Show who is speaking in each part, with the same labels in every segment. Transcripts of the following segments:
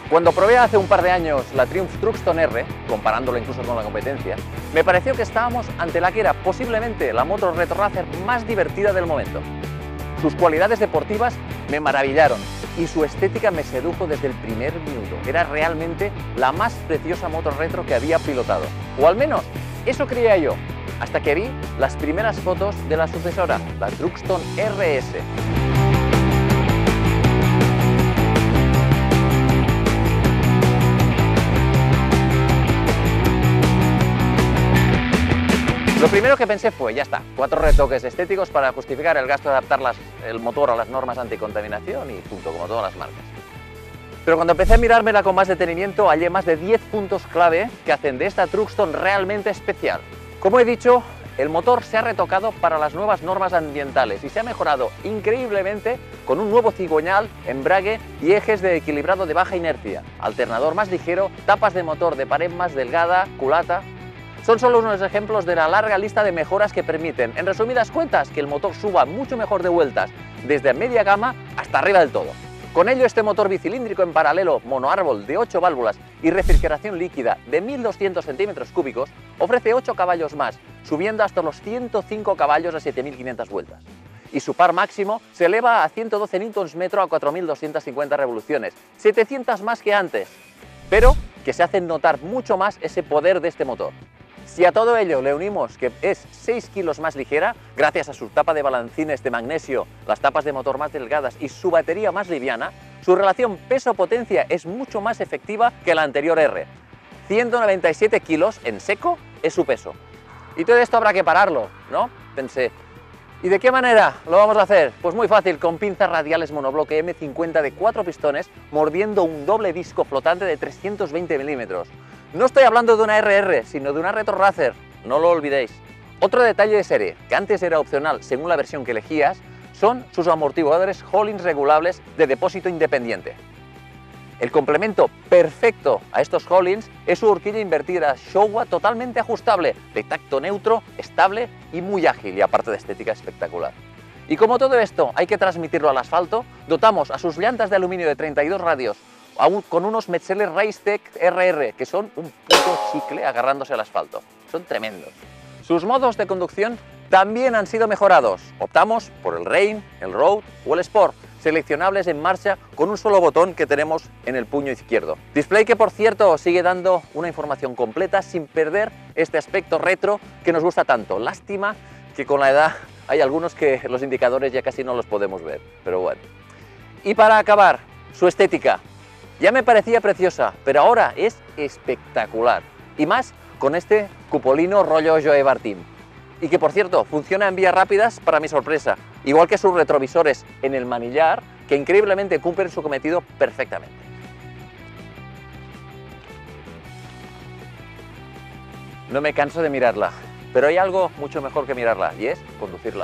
Speaker 1: Cuando probé hace un par de años la Triumph Truxton R, comparándolo incluso con la competencia, me pareció que estábamos ante la que era posiblemente la moto retro racer más divertida del momento. Sus cualidades deportivas me maravillaron y su estética me sedujo desde el primer minuto. Era realmente la más preciosa moto retro que había pilotado, o al menos eso creía yo, hasta que vi las primeras fotos de la sucesora, la Truxton RS. Lo primero que pensé fue, ya está, 4 retoques estéticos para justificar el gasto de adaptar el motor a las normas anticontaminación y punto, como todas las marcas. Pero cuando empecé a mirármela con más detenimiento, hallé más de 10 puntos clave que hacen de esta Truxton realmente especial. Como he dicho, el motor se ha retocado para las nuevas normas ambientales y se ha mejorado increíblemente con un nuevo cigüeñal, embrague y ejes de equilibrado de baja inercia, alternador más ligero, tapas de motor de pared más delgada, culata. Son solo unos ejemplos de la larga lista de mejoras que permiten, en resumidas cuentas, que el motor suba mucho mejor de vueltas desde media gama hasta arriba del todo. Con ello, este motor bicilíndrico en paralelo monoárbol de 8 válvulas y refrigeración líquida de 1200 centímetros cúbicos ofrece 8 caballos más, subiendo hasta los 105 caballos a 7500 vueltas. Y su par máximo se eleva a 112 Nm a 4250 revoluciones, 700 más que antes, pero que se hace notar mucho más ese poder de este motor. Si a todo ello le unimos que es 6 kilos más ligera, gracias a su tapa de balancines de magnesio, las tapas de motor más delgadas y su batería más liviana, su relación peso-potencia es mucho más efectiva que la anterior R. 197 kilos en seco es su peso. Y todo esto habrá que pararlo, ¿no? Pensé. ¿Y de qué manera lo vamos a hacer? Pues muy fácil, con pinzas radiales monobloque M50 de 4 pistones, mordiendo un doble disco flotante de 320 milímetros. No estoy hablando de una RR, sino de una Retro Racer, no lo olvidéis. Otro detalle de serie, que antes era opcional según la versión que elegías, son sus amortiguadores Hollins regulables de depósito independiente. El complemento perfecto a estos Hollins es su horquilla invertida Showa totalmente ajustable, de tacto neutro, estable y muy ágil, y aparte de estética espectacular. Y como todo esto hay que transmitirlo al asfalto, dotamos a sus llantas de aluminio de 32 radios con unos Metzeler Racetec RR, que son un puto chicle agarrándose al asfalto. Son tremendos. Sus modos de conducción también han sido mejorados. Optamos por el Rain, el Road o el Sport, seleccionables en marcha con un solo botón que tenemos en el puño izquierdo. Display que, por cierto, sigue dando una información completa sin perder este aspecto retro que nos gusta tanto. Lástima que con la edad hay algunos que los indicadores ya casi no los podemos ver, pero bueno. Y para acabar, su estética. Ya me parecía preciosa, pero ahora es espectacular. Y más con este cupolino rollo Joe Bartim. Y que, por cierto, funciona en vías rápidas para mi sorpresa, igual que sus retrovisores en el manillar, que increíblemente cumplen su cometido perfectamente. No me canso de mirarla, pero hay algo mucho mejor que mirarla, y es conducirla.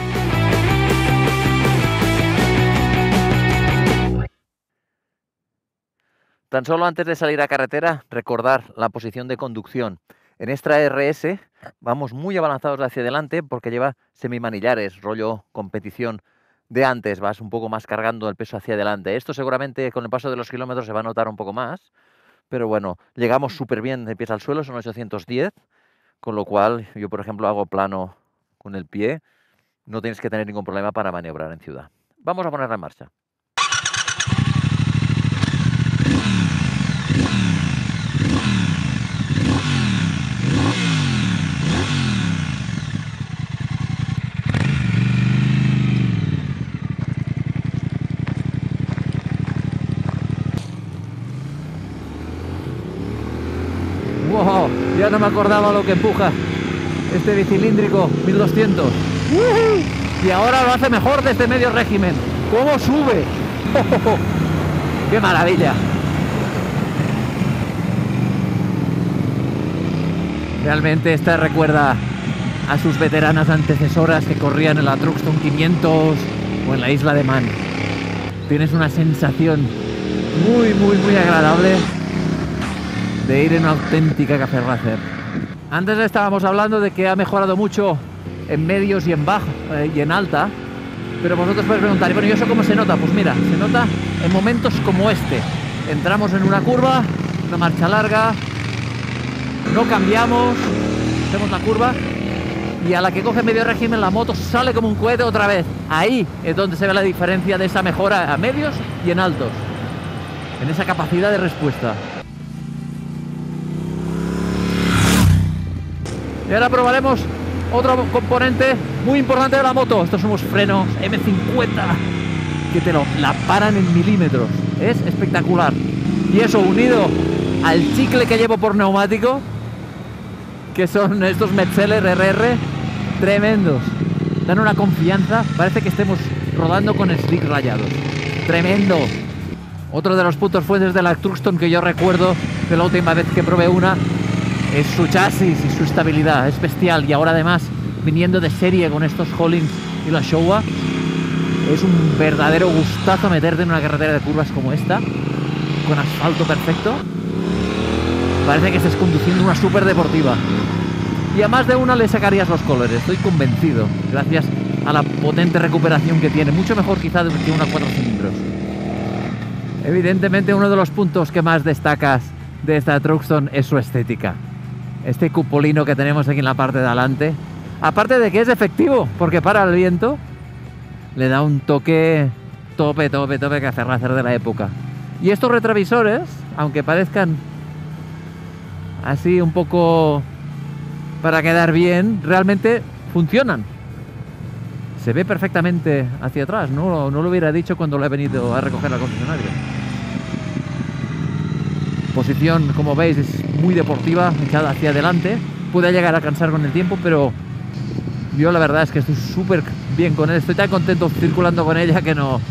Speaker 1: Tan solo antes de salir a carretera, recordar la posición de conducción. En esta RS vamos muy abalanzados hacia adelante porque lleva semimanillares, rollo competición de antes, vas un poco más cargando el peso hacia adelante. Esto seguramente con el paso de los kilómetros se va a notar un poco más, pero bueno, llegamos súper bien de pies al suelo, son 810, con lo cual yo, por ejemplo, hago plano con el pie, no tienes que tener ningún problema para maniobrar en ciudad. Vamos a ponerla en marcha. ¡Wow! Ya no me acordaba lo que empuja este bicilíndrico 1200. Y ahora lo hace mejor desde medio régimen. ¡Cómo sube! ¡Oh! ¡Qué maravilla! Realmente esta recuerda a sus veteranas antecesoras que corrían en la Truxton 500 o en la isla de Man. Tienes una sensación muy agradable de ir en una auténtica café racer. Antes estábamos hablando de que ha mejorado mucho en medios y en baja y en alta, pero vosotros podéis preguntar, bueno, ¿y eso cómo se nota? Pues mira, se nota en momentos como este,
Speaker 2: entramos en una curva, una marcha larga, no cambiamos, hacemos la curva y a la que coge medio régimen la moto sale como un cohete otra vez. Ahí es donde se ve la diferencia de esa mejora a medios y en altos, en esa capacidad de respuesta. Y ahora probaremos otro componente muy importante de la moto. Estos son los frenos M50 que te la paran en milímetros. Es espectacular. Y eso unido al chicle que llevo por neumático, que son estos Metzeler RR, tremendos. Dan una confianza, parece que estemos rodando con slick rayados. Tremendo. Otro de los puntos fuertes de la Truxton que yo recuerdo de la última vez que probé una es su chasis y su estabilidad, es bestial. Y ahora además, viniendo de serie con estos Hollings y la Showa, es un verdadero gustazo meterte en una carretera de curvas como esta, con asfalto perfecto. Parece que estás conduciendo una súper deportiva. Y a más de una le sacarías los colores, estoy convencido, gracias a la potente recuperación que tiene, mucho mejor quizá que una 4 cilindros. Evidentemente uno de los puntos que más destacas de esta Truxton es su estética. Este cupolino que tenemos aquí en la parte de adelante, aparte de que es efectivo porque para el viento, le da un toque tope que hacer de la época. Y estos retrovisores, aunque parezcan así un poco para quedar bien, realmente funcionan. Se ve perfectamente hacia atrás, no lo hubiera dicho cuando lo he venido a recoger al concesionario. Posición, como veis, es muy deportiva, echada hacia adelante. Puede llegar a cansar con el tiempo, pero yo la verdad es que estoy súper bien con él. Estoy tan contento circulando con ella que no...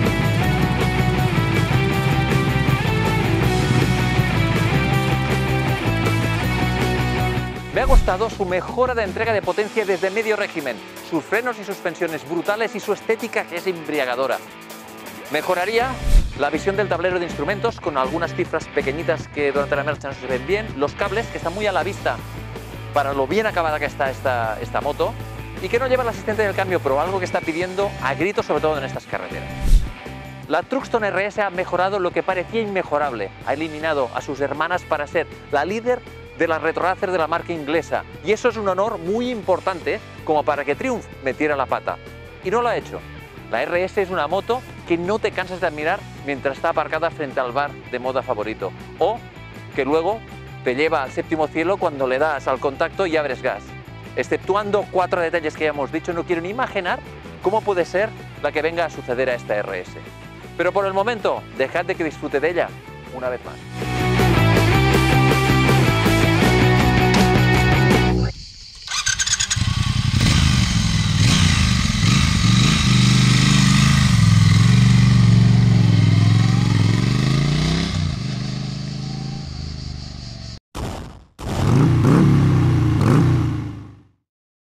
Speaker 1: Me ha gustado su mejora de entrega de potencia desde medio régimen, sus frenos y suspensiones brutales y su estética que es embriagadora. Mejoraría la visión del tablero de instrumentos con algunas cifras pequeñitas que durante la marcha no se ven bien, los cables que están muy a la vista para lo bien acabada que está esta moto y que no lleva el asistente del cambio Pro, algo que está pidiendo a gritos sobre todo en estas carreteras. La Truxton RS ha mejorado lo que parecía inmejorable, ha eliminado a sus hermanas para ser la líder de la retroracer de la marca inglesa y eso es un honor muy importante como para que Triumph metiera la pata y no lo ha hecho. La RS es una moto que no te cansas de admirar mientras está aparcada frente al bar de moda favorito o que luego te lleva al séptimo cielo cuando le das al contacto y abres gas. Exceptuando 4 detalles que ya hemos dicho, no quiero ni imaginar cómo puede ser la que venga a suceder a esta RS. Pero por el momento, dejad de que disfrute de ella una vez más.